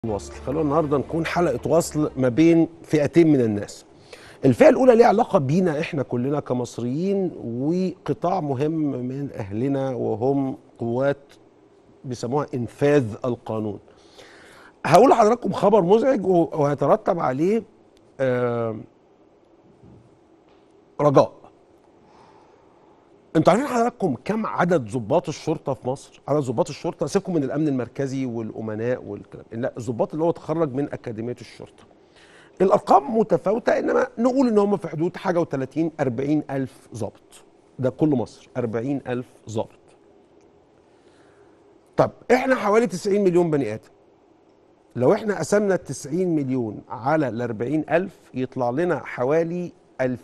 وصل. خلونا النهارده نكون حلقه وصل ما بين فئتين من الناس. الفئه الاولى ليها علاقه بينا احنا كلنا كمصريين وقطاع مهم من اهلنا وهم قوات بيسموها انفاذ القانون. هقول لحضراتكم خبر مزعج وهيترتب عليه رجاء. انتوا عارفين حضراتكم كم عدد ضباط الشرطه في مصر؟ عدد ضباط الشرطه، سيبكم من الامن المركزي والامناء والكلام، لا الضباط اللي هو اتخرج من اكاديميه الشرطه. الارقام متفاوته، انما نقول ان هم في حدود حاجه و30 40 الف ضابط. ده كل مصر 40 الف ضابط. طب احنا حوالي 90 مليون بني ادم. لو احنا قسمنا ال 90 مليون على ال 40 الف يطلع لنا حوالي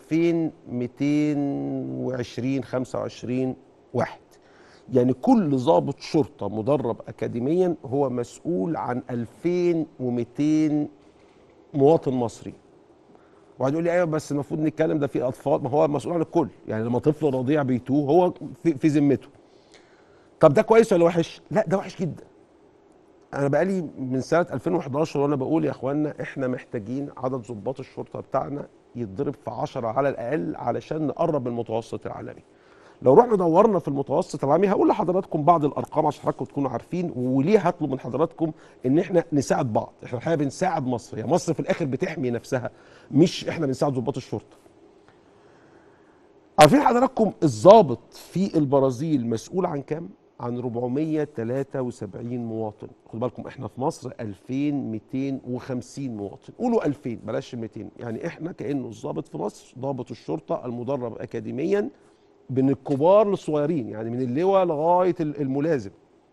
2220 25 واحد. يعني كل ضابط شرطه مدرب اكاديميا هو مسؤول عن 2200 مواطن مصري. واحد يقول لي ايوه بس المفروض نتكلم ده في اطفال، ما هو مسؤول عن الكل. يعني لما طفل رضيع بيتوه هو في ذمته. طب ده كويس ولا وحش؟ لا ده وحش جدا. انا بقالي من سنه 2011 وانا بقول يا اخوانا احنا محتاجين عدد ضباط الشرطه بتاعنا يتضرب في 10 على الاقل علشان نقرب من المتوسط العالمي. لو رحنا دورنا في المتوسط العالمي هقول لحضراتكم بعض الارقام عشان حضراتكم تكونوا عارفين، وليه هطلب من حضراتكم ان احنا نساعد بعض. احنا الحقيقه بنساعد مصر، يعني مصر في الاخر بتحمي نفسها، مش احنا بنساعد ضباط الشرطه. عارفين حضراتكم الضابط في البرازيل مسؤول عن كام؟ عن 473 مواطن. خدوا بالكم احنا في مصر 2250 مواطن، قولوا 2000 بلاش 200. يعني احنا كانه الضابط في مصر ضابط الشرطه المدرب اكاديميا من الكبار للصغيرين، يعني من اللواء لغايه الملازم.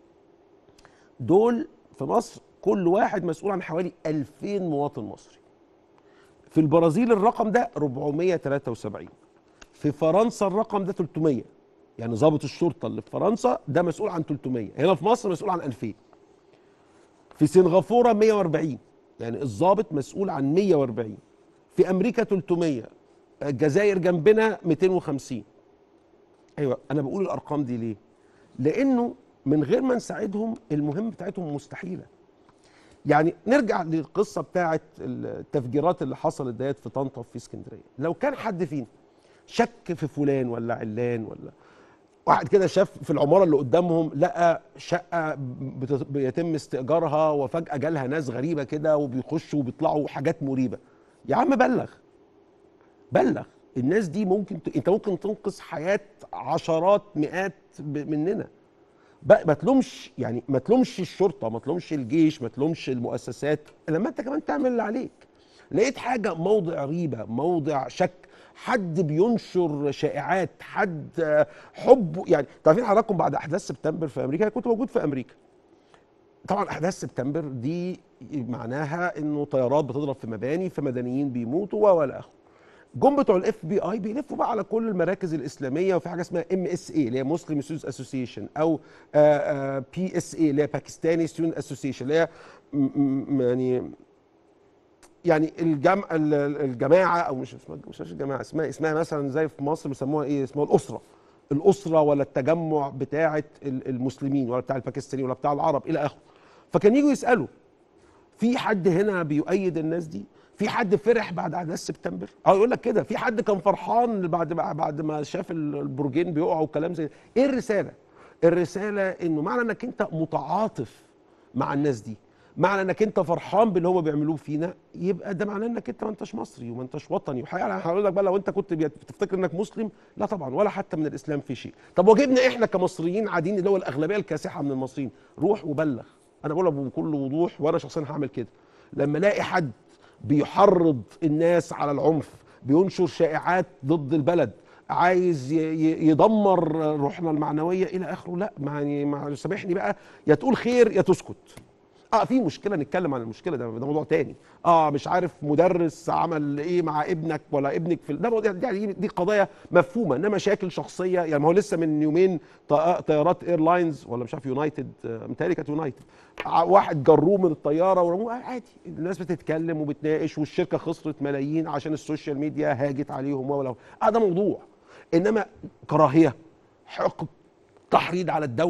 دول في مصر كل واحد مسؤول عن حوالي 2000 مواطن مصري. في البرازيل الرقم ده 473. في فرنسا الرقم ده 300. يعني ضابط الشرطه اللي في فرنسا ده مسؤول عن 300. هنا في مصر مسؤول عن 2000. في سنغافوره 140. يعني الضابط مسؤول عن 140. في امريكا 300. الجزائر جنبنا 250. ايوه انا بقول الارقام دي ليه؟ لانه من غير ما نساعدهم المهمه بتاعتهم مستحيله. يعني نرجع للقصه بتاعت التفجيرات اللي حصلت ديت في طنطا وفي اسكندريه. لو كان حد فينا شك في فلان ولا علان، ولا واحد كده شاف في العماره اللي قدامهم لقى شقه بيتم استئجارها وفجاه جالها ناس غريبه كده وبيخشوا وبيطلعوا حاجات مريبه، يا عم بلغ. بلغ. الناس دي ممكن انت ممكن تنقذ حياه عشرات مئات مننا. ما تلومش، يعني ما تلومش الشرطه، ما تلومش الجيش، ما تلومش المؤسسات، لما انت كمان تعمل اللي عليك. لقيت حاجه موضع ريبه، موضع شك، حد بينشر شائعات، حد حب. يعني عارفين حضراتكم بعد احداث سبتمبر في امريكا، كنت موجود في امريكا. طبعا احداث سبتمبر دي معناها انه طيارات بتضرب في مباني، فمدنيين بيموتوا ولا اخره. جم بتوع الاف بي اي بيلفوا بقى على كل المراكز الاسلاميه، وفي حاجه اسمها ام اس اي اللي هي مسلم ستودنت اسوسيشن، او بي اس اي اللي هي باكستاني ستودنت اسوسيشن، اللي هي يعني الجماعه، او مش الجماعه، اسمها مثلا زي في مصر بيسموها ايه، اسمها الاسره ولا التجمع بتاعه المسلمين ولا بتاع الباكستاني ولا بتاع العرب الى اخره. فكان يجوا يسالوا في حد هنا بيؤيد الناس دي؟ في حد فرح بعد احداث سبتمبر؟ يقول لك كده في حد كان فرحان بعد ما شاف البرجين بيقعوا وكلام زي ده. ايه الرساله؟ الرساله انه معنى انك انت متعاطف مع الناس دي، معنى انك انت فرحان باللي هم بيعملوه فينا، يبقى ده معناه انك انت ما انتش مصري وما انتش وطني. وحقيقه انا هقول لك بقى، لو انت كنت بتفتكر انك مسلم، لا طبعا، ولا حتى من الاسلام في شيء. طب واجبنا احنا كمصريين عاديين اللي هو الاغلبيه الكاسحه من المصريين، روح وبلغ. انا بقولها بكل وضوح، وانا شخصيا هعمل كده. لما الاقي حد بيحرض الناس على العنف، بينشر شائعات ضد البلد، عايز يدمر روحنا المعنويه الى اخره، لا يعني سامحني بقى، يا تقول خير يا تسكت. في مشكله نتكلم عن المشكله، ده موضوع تاني. مش عارف مدرس عمل ايه مع ابنك ولا ابنك في ده موضوع، دي قضايا مفهومه. انما مشاكل شخصيه، يعني ما هو لسه من يومين طيارات ايرلاينز ولا مش عارف يونايتد، متهيألي كانت يونايتد، واحد جروه من الطياره ورموه. عادي، الناس بتتكلم وبتناقش، والشركه خسرت ملايين عشان السوشيال ميديا هاجت عليهم ولا ده موضوع. انما كراهيه، حقد، تحريض على الدوله،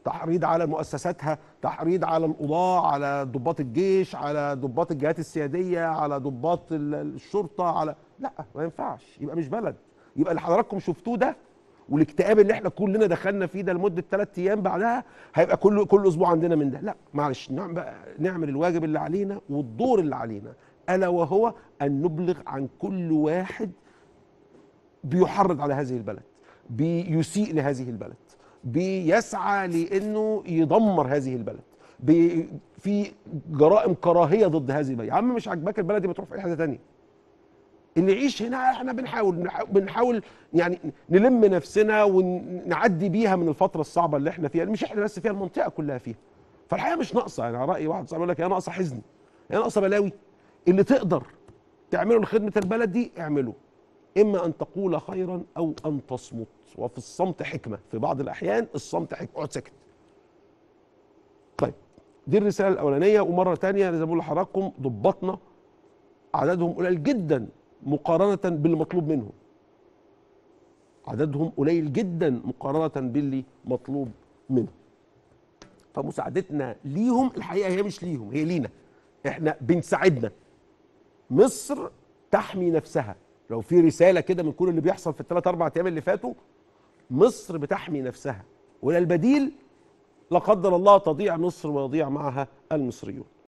تحريض على مؤسساتها، تحريض على القضاة، على ضباط الجيش، على ضباط الجهات السيادية، على ضباط الشرطة، على لا ما ينفعش، يبقى مش بلد. يبقى اللي حضراتكم شفتوه ده والاكتئاب اللي احنا كلنا دخلنا فيه ده لمدة 3 ايام بعدها هيبقى كل اسبوع عندنا من ده. لا معلش، نعمل الواجب اللي علينا والدور اللي علينا، الا وهو ان نبلغ عن كل واحد بيحرض على هذه البلد، بيسيء لهذه البلد، بيسعى لانه يدمر هذه البلد، في جرائم كراهيه ضد هذه البلد. يا عم مش عاجباك البلد دي، ما تروح في اي حته ثانيه. اللي يعيش هنا احنا بنحاول يعني نلم نفسنا ونعدي بيها من الفتره الصعبه اللي احنا فيها، مش احنا بس فيها، المنطقه كلها فيها. فالحقيقه مش ناقصه، يعني على راي واحد صاحبي يقول لك هي ناقصه حزن، هي ناقصه بلاوي. اللي تقدر تعمله لخدمه البلد دي اعمله، اما ان تقول خيرا او ان تصمت، وفي الصمت حكمه، في بعض الاحيان الصمت حكمه، اقعد ساكت. طيب دي الرساله الاولانيه. ومره ثانيه زي ما بقول لحضراتكم، ضباطنا عددهم قليل جدا مقارنه باللي مطلوب منهم، عددهم قليل جدا مقارنه باللي مطلوب منهم. فمساعدتنا ليهم الحقيقه هي مش ليهم، هي لينا، احنا بنساعدنا. مصر تحمي نفسها، لو في رساله كده من كل اللي بيحصل في ال3 4 ايام اللي فاتوا، مصر بتحمي نفسها، ولا البديل لا قدر الله تضيع مصر ويضيع معها المصريون.